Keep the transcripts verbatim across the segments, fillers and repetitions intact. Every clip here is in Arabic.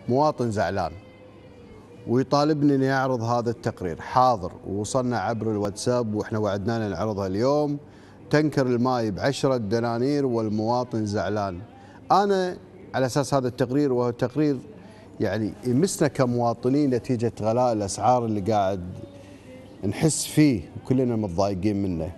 مواطن زعلان ويطالبني اني اعرض هذا التقرير. حاضر، ووصلنا عبر الواتساب واحنا وعدنانا نعرضها اليوم. تنكر الماي بعشرة دنانير والمواطن زعلان. انا على اساس هذا التقرير، وهو تقرير يعني يمسنا كمواطنين نتيجه غلاء الاسعار اللي قاعد نحس فيه وكلنا متضايقين منه.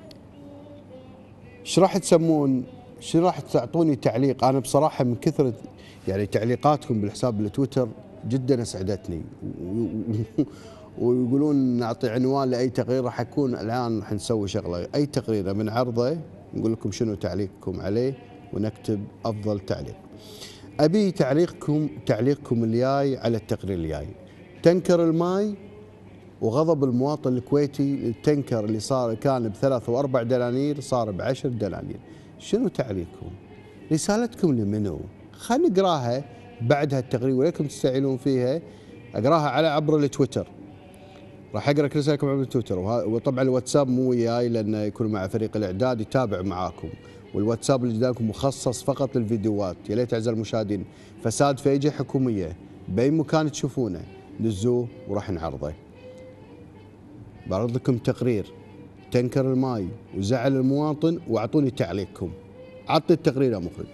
ايش راح تسمون؟ ايش راح تعطوني تعليق؟ انا بصراحه من كثره يعني تعليقاتكم بالحساب التويتر جدا اسعدتني، ويقولون نعطي عنوان لاي تقرير. راح يكون الان راح نسوي شغله، اي تقرير بنعرضه نقول لكم شنو تعليقكم عليه ونكتب افضل تعليق. ابي تعليقكم تعليقكم الجاي على التقرير الجاي. تنكر الماي وغضب المواطن الكويتي. التنكر اللي صار كان بثلاث واربع دنانير صار بعشر دنانير. شنو تعليقكم؟ رسالتكم لمنو؟ خلينا نقراها بعد هالتقرير وليكم تستعجلون فيها. اقراها على عبر التويتر. راح اقرا رسائلكم عبر التويتر، وطبعا الواتساب مو وياي لانه يكون مع فريق الاعداد يتابع معاكم، والواتساب اللي قدامكم مخصص فقط للفيديوهات. يا ليت اعزائي المشاهدين فساد في جهه حكوميه باي مكان تشوفونه دزوه وراح نعرضه. بعرض لكم تقرير تنكر الماي وزعل المواطن واعطوني تعليقكم. عطي التقرير يا مخرج.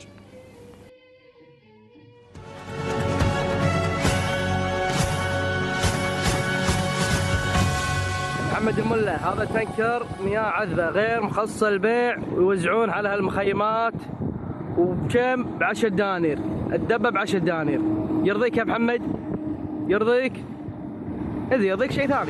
محمد الملا، هذا تنكر مياه عذبة غير مخصص للبيع ويوزعون على هالمخيمات. وبكم؟ بعشر دنانير، الدبة بعشر دنانير. يرضيك يا محمد؟ يرضيك؟ إذا يرضيك شيء ثاني.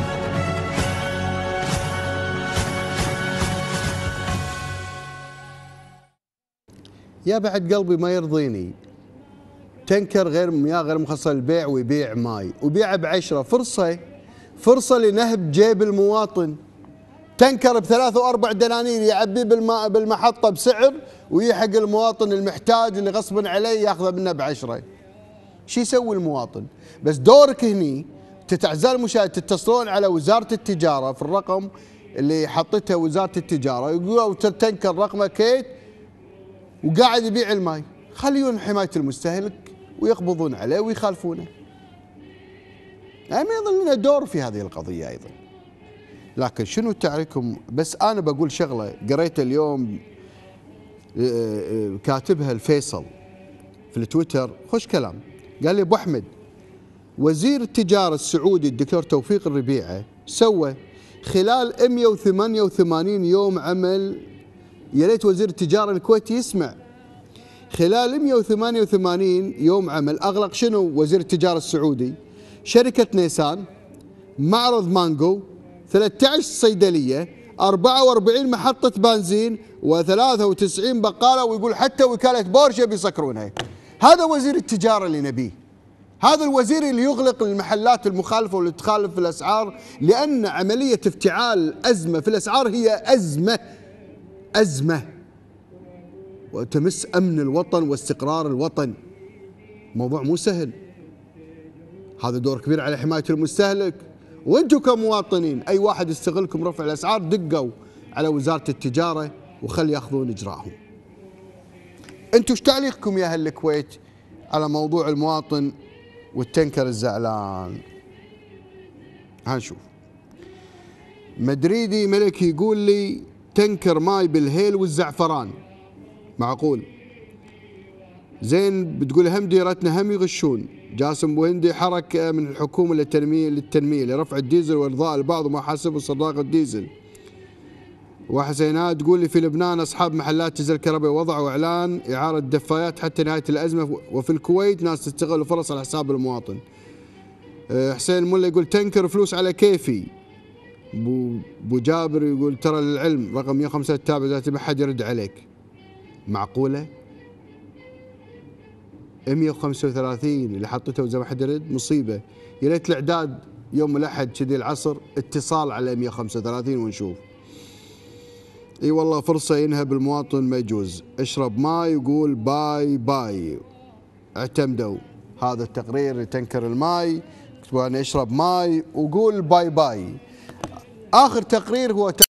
يا بعد قلبي ما يرضيني. تنكر غير مياه غير مخصصة للبيع ويبيع ماي وبيعه بعشرة. فرصة فرصة لنهب جيب المواطن. تنكر بثلاث واربع دنانير يعبيه بالماء بالمحطة بسعر، ويحق المواطن المحتاج اللي غصبا عليه ياخذه منه بعشرة. شو يسوي المواطن؟ بس دورك هني تتعزل المشاهد تتصلون على وزارة التجارة في الرقم اللي حطتها وزارة التجارة، يقولوا تنكر رقمه كيت وقاعد يبيع الماي. خليون حماية المستهلك ويقبضون عليه ويخالفونه. يعني يظل لنا دور في هذه القضية أيضا. لكن شنو تعليقكم؟ بس أنا بقول شغلة قريتها اليوم كاتبها الفيصل في التويتر، خوش كلام. قال لي أبو أحمد، وزير التجارة السعودي الدكتور توفيق الربيعة سوى خلال مئة وثمانية وثمانين يوم عمل. يا ريت وزير التجارة الكويتي يسمع. خلال مئة وثمانية وثمانين يوم عمل أغلق شنو وزير التجارة السعودي؟ شركة نيسان، معرض مانجو، ثلاثة عشر صيدلية، أربعة وأربعين محطة بنزين، وثلاثة وتسعين بقالة، ويقول حتى وكالة بورشة بيسكرونها. هذا وزير التجارة اللي نبيه. هذا الوزير اللي يغلق المحلات المخالفة واللي تخالف في الأسعار، لأن عملية افتعال أزمة في الأسعار هي أزمة أزمة وتمس أمن الوطن واستقرار الوطن. موضوع مو سهل. هذا دور كبير على حماية المستهلك. وانتم كمواطنين اي واحد يستغلكم رفع الاسعار دقوا على وزارة التجارة وخلي ياخذون اجراءهم. انتم ايش تعليقكم يا اهل الكويت على موضوع المواطن والتنكر الزعلان؟ هنشوف. مدريدي ملكي يقول لي تنكر ماي بالهيل والزعفران. معقول؟ زين بتقول هم ديرتنا هم يغشون. جاسم بوهندي، حركة من الحكومة للتنمية للتنمية لرفع الديزل وإرضاء البعض ومحاسبة صداقة الديزل. وحسينات تقول لي في لبنان أصحاب محلات ديزل كهرباء وضعوا إعلان إعارة دفايات حتى نهاية الأزمة، وفي الكويت ناس تستغل الفرص على حساب المواطن. حسين ملا يقول تنكر فلوس على كيفي. بو جابر يقول ترى للعلم رقم مئة وخمسة تتابع إذا ما حد يرد عليك. معقولة؟ مئة وخمسة وثلاثين اللي حطيته زي ما حد يرد مصيبه. يا ليت الاعداد يوم الاحد كذي العصر اتصال على مئة وخمسة وثلاثين ونشوف. اي والله فرصه ينهب المواطن ما يجوز. اشرب ماي وقول باي باي. اعتمدوا هذا التقرير تنكر الماي، اكتبوا انا اشرب ماي وقول باي باي. اخر تقرير هو